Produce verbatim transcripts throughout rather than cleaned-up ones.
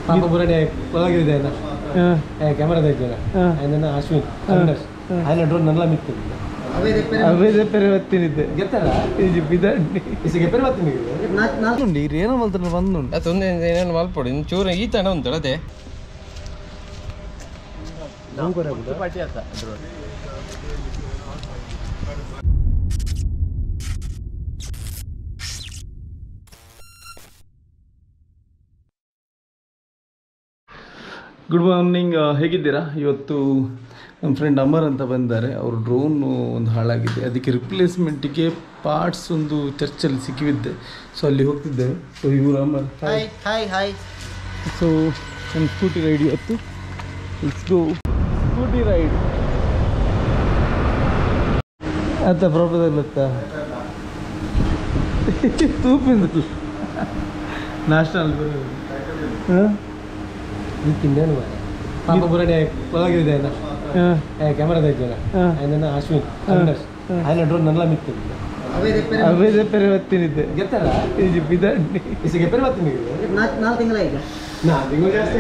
ಪಾಪ ಬುರಡೆ ಒಳಗಿದೆ ಕ್ಯಾಮರಾ ತೆಗ್ದಿಲ್ಲ ಅದನ್ನ ಅಶ್ವಿನ್ ఆయన డ్రోన్ నల్ల మిత్తుడు అవే చెప్పారు వత్తినిద్ದೆ ಗೆತ್ತಲ್ಲ ఇది ಬಿದಂಡಿ ಇಸಿ ಗೆಪ್ಪರು ವತ್ತಿನಿಗೆ ನಾನುಂಡಿ ಇರೇನೋ ಮಲ್ತನ ಬಂದುಂಡು ಅದೊಂದು ಏನೇನು ಮಲ್ಪೊಡಿ ಚೂರು ಈ ತನ ಉಂಟು ಅದೇ ಪಾಟಿ ಆತ ಗುಡ್ ಮಾರ್ನಿಂಗ್ ಹೇಗಿದ್ದೀರಾ ಇವತ್ತು ನಮ್ಮ ಫ್ರೆಂಡ್ ಅಮರ್ ಅಂತ ಬಂದಿದ್ದಾರೆ ಅವ್ರ ಡ್ರೋನು ಒಂದು ಹಾಳಾಗಿದೆ ಅದಕ್ಕೆ ರಿಪ್ಲೇಸ್ಮೆಂಟಿಗೆ ಪಾರ್ಟ್ಸ್ ಒಂದು ಚರ್ಚಲ್ಲಿ ಸಿಕ್ಕಿದ್ದೆ ಸೊ ಅಲ್ಲಿ ಹೋಗ್ತಿದ್ದೇವೆ ಸೊ ಇವರು Amar hi hi hi so ನನ್ನ ಸ್ಕೂಟಿ ರೈಡ್ ಇವತ್ತು ಲೆಟ್ಸ್ ಗೋ ಸ್ಕೂಟಿ ರೈಡ್ ಅಂತ ಪ್ರಾಬ್ಲಮ್ ತೂಪಿಂದ ನಾಷ್ಟಲ್ಲಿ ಬರೋದು ಹಾಂ ಈ ತಿಂದೇನು ಪಾಪ ಬುರಡೆ ಒಳಗಿದೆ ಕ್ಯಾಮರಾ ತೆಗ್ದಿಲ್ಲ ಅದನ್ನ ಅಶ್ವಿನ್ ఆయన డ్రోన్ నల్ల మిత్తుడు ಅವೇ చెప్పారు వత్తినిದ್ದೆ ಗೆತ್ತಲ್ಲ ಇದು ಬಿದಂಡಿ ಇಸಿ ಗೆಪ್ಪರು ವತ್ತಿನಿಗೆ ನಾಲ್ಕು ತಿಂಗಳ ಈಗ ನಾ ತಿಂಗಳು ಜಾಸ್ತಿ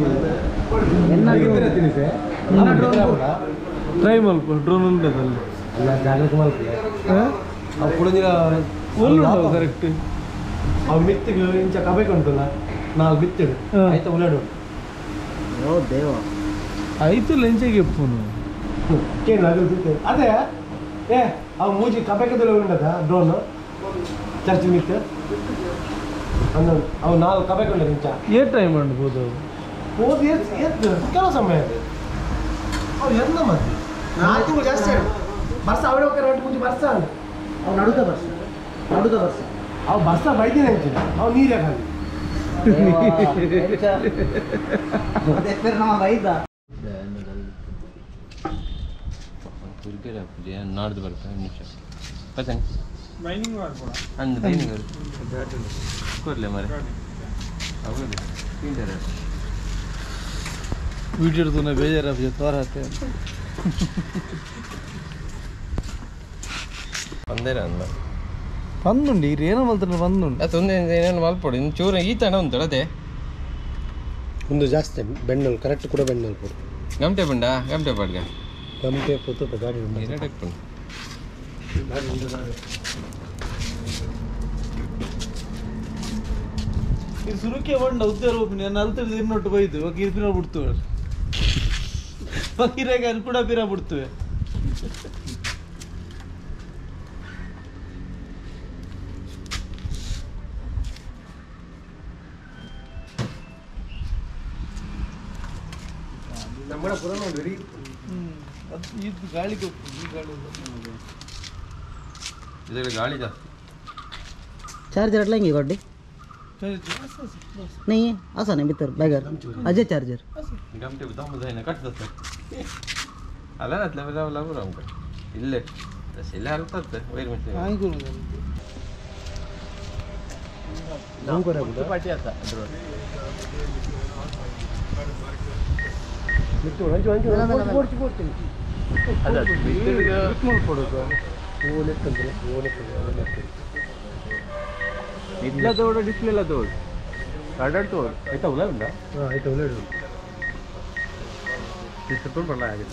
ಟ್ರೈ ಮಲ್ಪ ಡ್ರೋನ್ ಉಂಟದಲ್ಲಿ ಅಲ್ಲ ಜಾಗ್ರತೆ ಮಾಡ್ತೀವಿ ಅವು ಕುಳಿದಿರ ಕರೆಕ್ಟ್ ಅವು ಮಿತ್ತಿಗೆ ಇಂಚ ಕಬೇಕು ಉಂಟಲ್ಲ ನಾಲ್ಕು ಬಿತ್ತಿಡು ಆಯ್ತಾ ಉಳ್ಳಾಡು ಓ ದೇವ ಆಯ್ತು ಲಂಚೆಗೆ ಫೋನು ಕೇಳಿ ಅದೇ ಏ ಅವು ಮೂಜಿ ಕಬೇಕದಲ್ಲಿ ಉಂಟದ ಡ್ರೋನ್ ಚರ್ಚ್ ಮಿತ್ ಹನ್ನೊಂದು ಅವು ನಾಲ್ಕು ಕಬೇಕು ಉಂಟದ ಇಂಚ ಏ ಟ್ರೈ ಮಾಡ್ಬೋದು ಹೋದ್ ಎದ್ದು ಕೆಲವು ಸಮಯ ಅದು ಅವು ಎಂದ ಮತ್ತೆ ನಾಲ್ಕು ತಿಂಗಳು ಜಾಸ್ತಿ ಆಡು ಬರ್ಸ ಅವಡೆ ಹೋಗ್ತಾರೆ ಒಟ್ಟು ಮುಂಚೆ ಬರ್ಸ ಅಂದ ಅವು ನಡುತ್ತ ಬರ್ಸ ನಡುತ್ತ ಬರ್ಸ ಅವು ಬರ್ಸ ಬೈದಿನ ಅಂಚಿನ ಅವು ನೀರೇ ಖಾಲಿ ನಮ್ಮ ಬೈದ ನಾಡ್ದು ಬರ್ತದೆ ನಿಮಿಷ ಪತಂಗ್ ಅಂದು ಬೈನಿಂಗ್ ಕೊರ್ಲೆ ಮರೆ ಹೌದು ವಿಡಿಯೋದು ಬೇಜಾರಾಗ ತೋರತ್ತೆ ಒಂದೇನ ಅಂದ ಬಂದುಂಡು ಇರೇನೋ ಮಲ್ತನ ಬಂದುಂಡು ಅದೊಂದು ಏನೇನು ಮಲ್ಪೊಡಿ ಚೂರು ಈ ತನ ಉಂಟು ಅದೇ ಒಂದು ಜಾಸ್ತಿ ಬೆಣ್ಣಲ್ ಕರೆಕ್ಟ್ ಕೂಡ ಬೆಣ್ಣಲ್ ಕೊಡು ಗಮಟೆ ಬಂಡ ಗಮಟೆ ಪಾಡ್ಗ ಗಮಟೆ ಪುತ್ತು ಗಾಡಿ ಎರಡಕ್ಕೆ ಬಂಡು ಇದು ಸುರುಕೆ ಬಂಡ ಉದ್ದ ರೂಪಿನಿ ನಾನು ಅಲ್ತದ ಇನ್ನೊಟ್ಟು ಬೈದು ಇವಾಗ ಇರ್ಪಿನ ಬಿಡ್ತುವೆ ಬಕೀರಾಗ ಅಲ್ಲಿ ಕೂಡ ಪಿರ ಬಿಡ್ತುವೆ ನಮ್ಮ ಪುರ ನೋಡ್ರಿ ಅದು ಇದು ಗಾಳಿಗೆ ಈ ಗಾಳಿ ಇದರಲ್ಲಿ ಗಾಳಿ ಜಾಸ್ತಿ चार्जर अटलाएंगे गड्डी नहीं है आसान है भीतर बैगर अजय चार्जर ಗಮಟೆ ದಮ್ಮದೈನ ಕಟ್ತತ್ತೆ ಅಲ್ಲ ನತ್ಲೆ ಲೆವೆಲ್ ಅವರು ಅಂಕ ಇಲ್ಲೇ ಸೆಲ್ಲ ಹರ್ತತ್ತೆ ವೈರ್ ಮಿಸ್ ಆಯ್ತು ನೌಕರ ಕೂಡ ಪಾಟಿ ಆತ ಡ್ರೋನ್ ಮಿತ್ತು ಹಂಚು ಹಂಚು ಪೋಡ್ಚಿ ಪೋಡ್ಚಿ ಅದ ಬಿದ್ದರಿಗೆ ಸ್ಮಾಲ್ ಪೋಡೋದು ಓಲೆ ತಂದ್ರೆ ಓಲೆ ತಂದ್ರೆ ಇದ್ಲ ತೋಡ ಡಿಸ್ಪ್ಲೇ ಎಲ್ಲ ತೋಡ ಕಾರ್ಡ್ ತೋಡ ಆಯ್ತಾ ಉಲ್ಲ ಉಂಟಾ ಹಾಂ ಆಯ್ತು ಒಳ್ಳೆ ಡಿಸ್ಪ್ಲೇ ಬಣ್ಣ ಆಗಿದೆ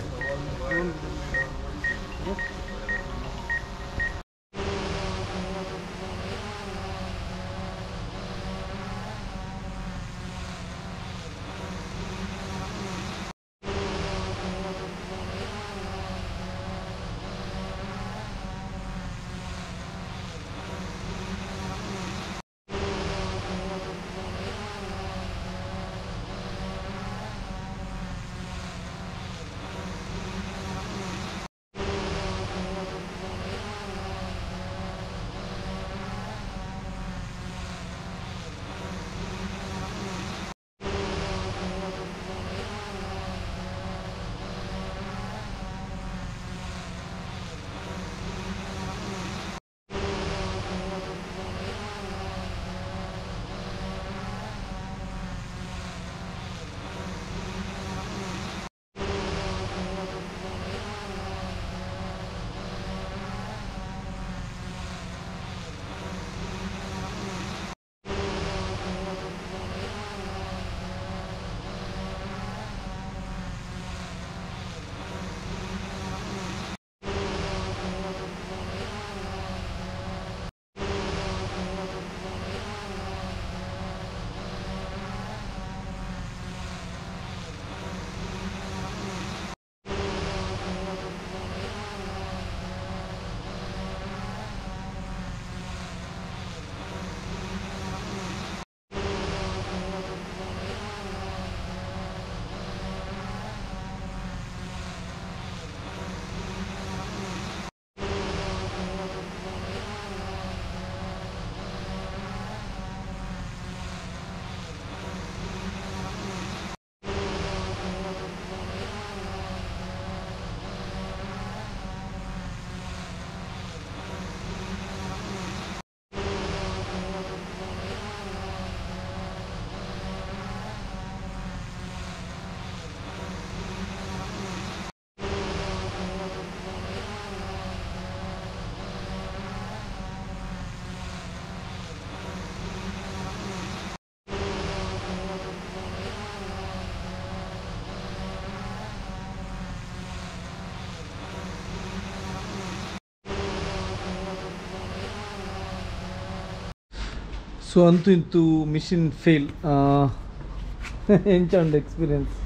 ಸೊ ಅಂತೂ ಇಂತೂ ಮಿಷಿನ್ ಫೇಲ್ ಎಂಚ ಉಂಡು ಎಕ್ಸ್ಪೀರಿಯನ್ಸ್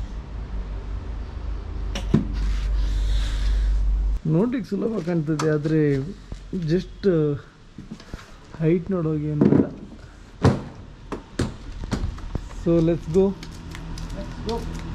ನೋಡ್ಲಿಕ್ಕೆ ಸುಲಭ ಕಾಣ್ತದೆ ಆದರೆ ಜಸ್ಟ್ ಹೈಟ್ ನೋಡುವಾಗ ಏನು ಬೇಡ ಸೊ ಲೆಟ್ಸ್ ಗೋ Go.